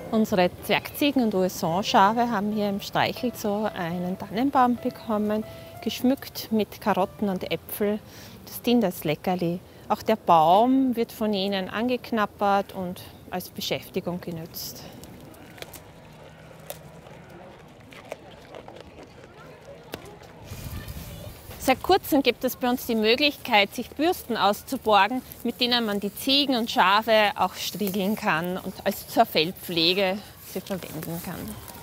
Unsere Zwergziegen und USA-Schafe haben hier im Streichelzoo einen Tannenbaum bekommen, geschmückt mit Karotten und Äpfel. Das dient als Leckerli. Auch der Baum wird von ihnen angeknabbert und als Beschäftigung genützt. Seit kurzem gibt es bei uns die Möglichkeit, sich Bürsten auszuborgen, mit denen man die Ziegen und Schafe auch striegeln kann und als zur Fellpflege sie verwenden kann.